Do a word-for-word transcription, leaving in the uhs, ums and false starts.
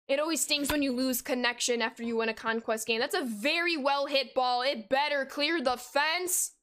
It always stings when you lose connection after you win a conquest game. That's a very well hit ball. It better clear the fence.